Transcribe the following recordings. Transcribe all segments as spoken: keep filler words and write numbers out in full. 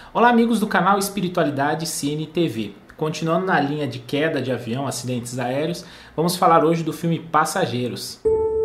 Olá amigos do canal Espiritualidade Cine T V. Continuando na linha de queda de avião, acidentes aéreos, vamos falar hoje do filme Passageiros.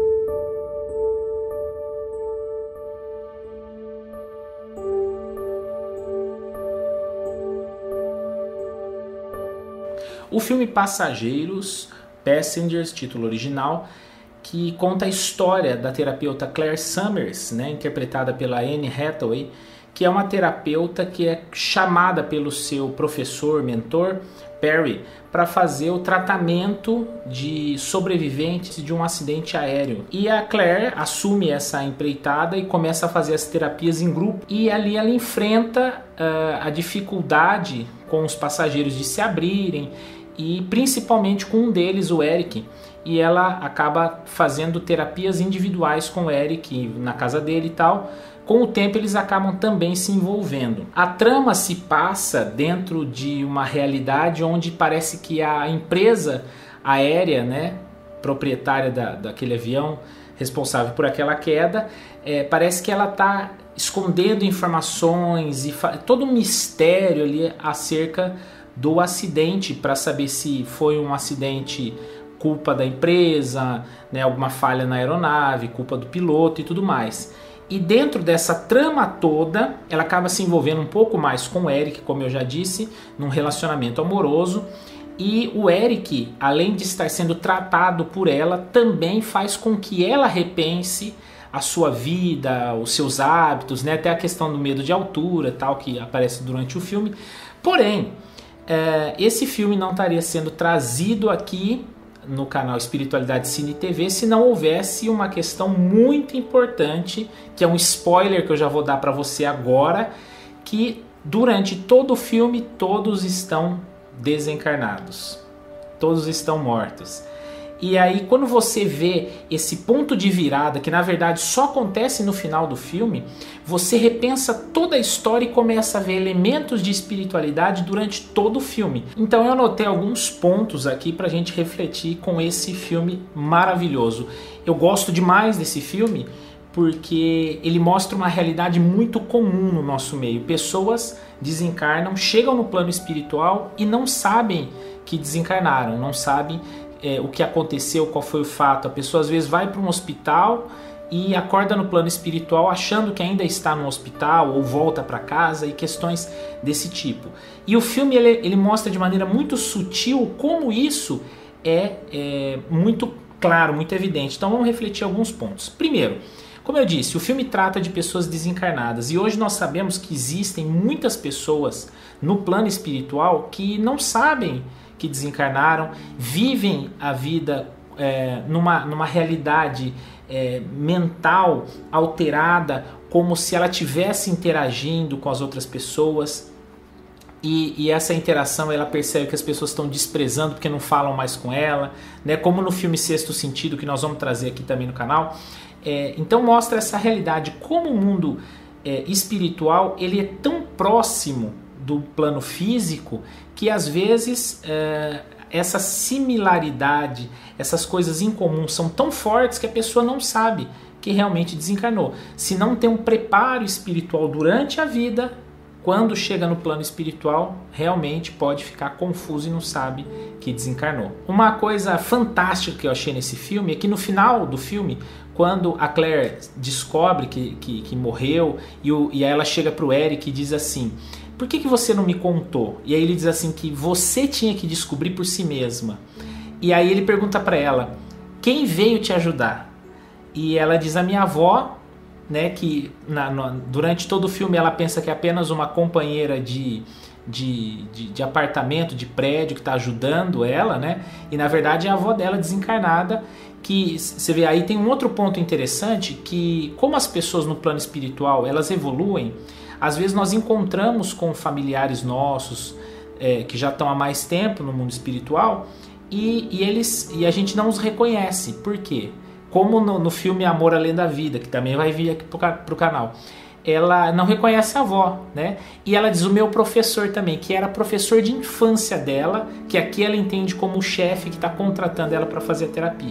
O filme Passageiros, Passengers, título original, que conta a história da terapeuta Claire Summers, né, interpretada pela Anne Hathaway, que é uma terapeuta que é chamada pelo seu professor, mentor, Perry, para fazer o tratamento de sobreviventes de um acidente aéreo. E a Claire assume essa empreitada e começa a fazer as terapias em grupo. E ali ela enfrenta uh, a dificuldade com os passageiros de se abrirem, e principalmente com um deles, o Eric. E ela acaba fazendo terapias individuais com o Eric na casa dele e tal. Com o tempo eles acabam também se envolvendo. A trama se passa dentro de uma realidade onde parece que a empresa aérea, né, proprietária da, daquele avião, responsável por aquela queda, é, parece que ela está escondendo informações e todo um mistério ali acerca do acidente, para saber se foi um acidente culpa da empresa, né, alguma falha na aeronave, culpa do piloto e tudo mais. E dentro dessa trama toda, ela acaba se envolvendo um pouco mais com o Eric, como eu já disse, num relacionamento amoroso. E o Eric, além de estar sendo tratado por ela, também faz com que ela repense a sua vida, os seus hábitos, né? Até a questão do medo de altura, tal, que aparece durante o filme. Porém, é, esse filme não estaria sendo trazido aqui no canal Espiritualidade Cine T V se não houvesse uma questão muito importante, que é um spoiler que eu já vou dar para você agora, que durante todo o filme todos estão desencarnados, todos estão mortos. E aí quando você vê esse ponto de virada, que na verdade só acontece no final do filme, você repensa toda a história e começa a ver elementos de espiritualidade durante todo o filme. Então eu anotei alguns pontos aqui pra gente refletir com esse filme maravilhoso. Eu gosto demais desse filme porque ele mostra uma realidade muito comum no nosso meio. Pessoas desencarnam, chegam no plano espiritual e não sabem que desencarnaram, não sabem É, o que aconteceu, qual foi o fato. A pessoa às vezes vai para um hospital e acorda no plano espiritual achando que ainda está no hospital ou volta para casa e questões desse tipo. E o filme ele, ele mostra de maneira muito sutil como isso é, é muito claro, muito evidente. Então vamos refletir alguns pontos. Primeiro, como eu disse, o filme trata de pessoas desencarnadas e hoje nós sabemos que existem muitas pessoas no plano espiritual que não sabem que desencarnaram, vivem a vida é, numa, numa realidade é, mental alterada, como se ela estivesse interagindo com as outras pessoas, e, e essa interação ela percebe que as pessoas estão desprezando porque não falam mais com ela, né? Como no filme Sexto Sentido, que nós vamos trazer aqui também no canal. É, então mostra essa realidade, como o mundo é, espiritual ele é tão próximo do plano físico, que às vezes é, essa similaridade, essas coisas em comum são tão fortes que a pessoa não sabe que realmente desencarnou. Se não tem um preparo espiritual durante a vida, quando chega no plano espiritual, realmente pode ficar confuso e não sabe que desencarnou. Uma coisa fantástica que eu achei nesse filme é que no final do filme, quando a Claire descobre que, que, que morreu, e, o, e aí ela chega para o Eric e diz assim: por que, que você não me contou? E aí ele diz assim que você tinha que descobrir por si mesma. E aí ele pergunta para ela: quem veio te ajudar? E ela diz: a minha avó, né, que na, no, durante todo o filme ela pensa que é apenas uma companheira de, de, de, de apartamento, de prédio que está ajudando ela, né? E na verdade é a avó dela desencarnada. Que você vê aí, tem um outro ponto interessante, que como as pessoas no plano espiritual elas evoluem, às vezes nós encontramos com familiares nossos é, que já estão há mais tempo no mundo espiritual e, e, eles, e a gente não os reconhece. Por quê? Como no, no filme Amor Além da Vida, que também vai vir aqui para o canal, ela não reconhece a avó, né? E ela diz: o meu professor também, que era professor de infância dela, que aqui ela entende como o chefe que está contratando ela para fazer a terapia.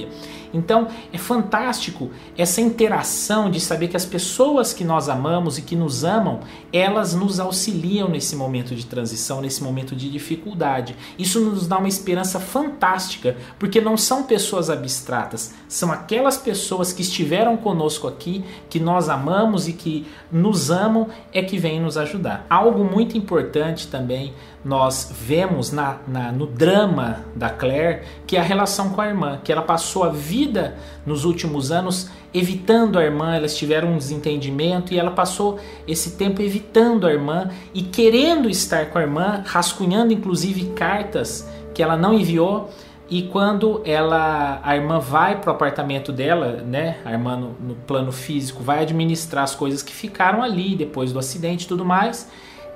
Então é fantástico essa interação de saber que as pessoas que nós amamos e que nos amam, elas nos auxiliam nesse momento de transição, nesse momento de dificuldade. Isso nos dá uma esperança fantástica, porque não são pessoas abstratas, são aquelas pessoas que estiveram conosco aqui, que nós amamos e que nos amam, é que vêm nos ajudar. Algo muito importante também nós vemos na, na, no drama da Claire, que é a relação com a irmã, que ela passou a vida nos últimos anos evitando a irmã, elas tiveram um desentendimento e ela passou esse tempo evitando a irmã e querendo estar com a irmã, rascunhando inclusive cartas que ela não enviou. E quando ela, a irmã vai para o apartamento dela, né, a irmã no, no plano físico vai administrar as coisas que ficaram ali depois do acidente e tudo mais,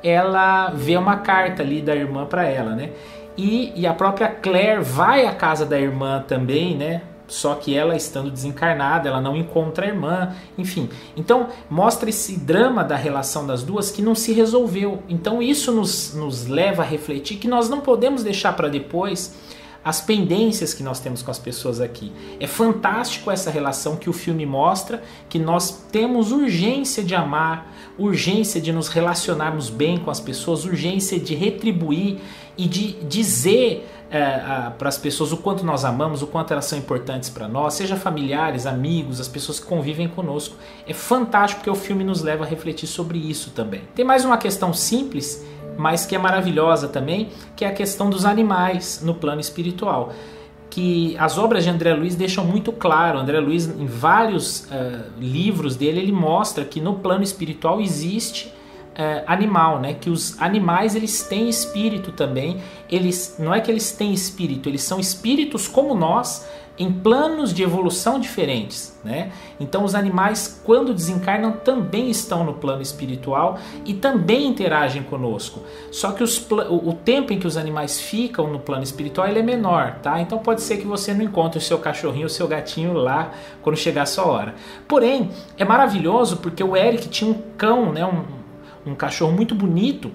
ela vê uma carta ali da irmã para ela, né? E, e a própria Claire vai à casa da irmã também, né? Só que ela estando desencarnada, ela não encontra a irmã, enfim. Então mostra esse drama da relação das duas que não se resolveu. Então isso nos, nos leva a refletir que nós não podemos deixar para depois as pendências que nós temos com as pessoas aqui. É fantástico essa relação que o filme mostra, que nós temos urgência de amar, urgência de nos relacionarmos bem com as pessoas, urgência de retribuir e de dizer é, para as pessoas o quanto nós amamos, o quanto elas são importantes para nós, seja familiares, amigos, as pessoas que convivem conosco. É fantástico porque o filme nos leva a refletir sobre isso também. Tem mais uma questão simples, mas que é maravilhosa também, que é a questão dos animais no plano espiritual, que as obras de André Luiz deixam muito claro. André Luiz, em vários uh, livros dele, ele mostra que no plano espiritual existe uh, animal, né? Que os animais eles têm espírito também. Eles, não é que eles têm espírito, eles são espíritos como nós, em planos de evolução diferentes, né? Então os animais, quando desencarnam, também estão no plano espiritual e também interagem conosco. Só que os, o tempo em que os animais ficam no plano espiritual ele é menor, tá? Então pode ser que você não encontre o seu cachorrinho, o seu gatinho lá quando chegar a sua hora. Porém, é maravilhoso porque o Eric tinha um cão, né? um, um cachorro muito bonito,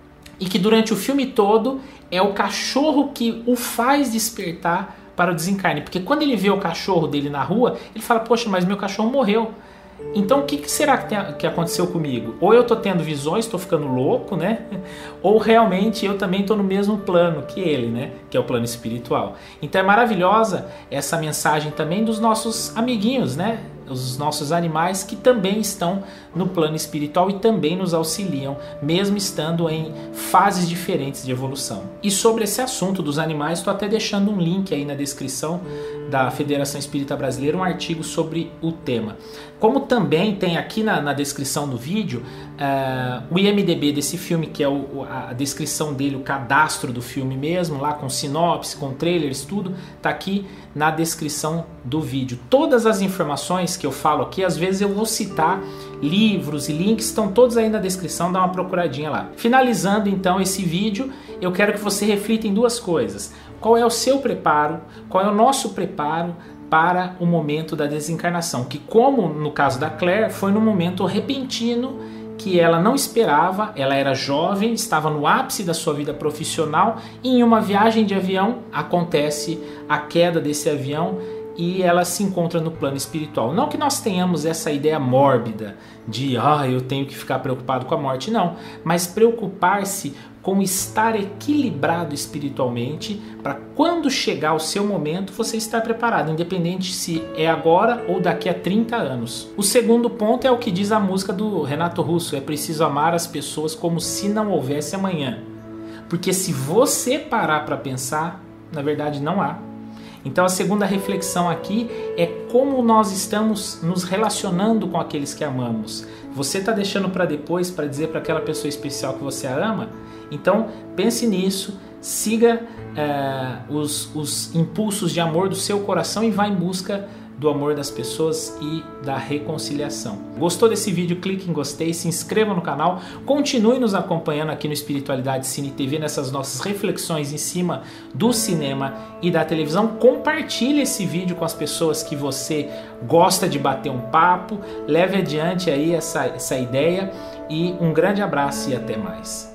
e que durante o filme todo é o cachorro que o faz despertar para o desencarne, porque quando ele vê o cachorro dele na rua, ele fala, poxa, mas meu cachorro morreu. Então o que, que será que, tem, que aconteceu comigo? Ou eu estou tendo visões, estou ficando louco, né? Ou realmente eu também estou no mesmo plano que ele, né? Que é o plano espiritual. Então é maravilhosa essa mensagem também dos nossos amiguinhos, né? Os nossos animais que também estão no plano espiritual e também nos auxiliam, mesmo estando em fases diferentes de evolução. E sobre esse assunto dos animais, estou até deixando um link aí na descrição da Federação Espírita Brasileira, um artigo sobre o tema. Como também tem aqui na, na descrição do vídeo, uh, o I M D B desse filme, que é o, a descrição dele, o cadastro do filme mesmo, lá com sinopse, com trailers, tudo, tá aqui na descrição do vídeo. Todas as informações que eu falo aqui, às vezes eu vou citar livros e links, estão todos aí na descrição, dá uma procuradinha lá. Finalizando então esse vídeo, eu quero que você reflita em duas coisas. Qual é o seu preparo? Qual é o nosso preparo para o momento da desencarnação? Que, como no caso da Claire, foi num momento repentino que ela não esperava, ela era jovem, estava no ápice da sua vida profissional e em uma viagem de avião acontece a queda desse avião e ela se encontra no plano espiritual. Não que nós tenhamos essa ideia mórbida de ah, eu tenho que ficar preocupado com a morte, não, mas preocupar-se com estar equilibrado espiritualmente para quando chegar o seu momento você estar preparado, independente se é agora ou daqui a trinta anos. O segundo ponto é o que diz a música do Renato Russo, é preciso amar as pessoas como se não houvesse amanhã. Porque se você parar para pensar, na verdade não há. Então a segunda reflexão aqui é como nós estamos nos relacionando com aqueles que amamos. Você está deixando para depois para dizer para aquela pessoa especial que você a ama? Então pense nisso, siga é, os, os impulsos de amor do seu coração e vá em busca do amor das pessoas e da reconciliação. Gostou desse vídeo? Clique em gostei, se inscreva no canal, continue nos acompanhando aqui no Espiritualidade Cine T V, nessas nossas reflexões em cima do cinema e da televisão. Compartilhe esse vídeo com as pessoas que você gosta de bater um papo, leve adiante aí essa, essa ideia e um grande abraço e até mais.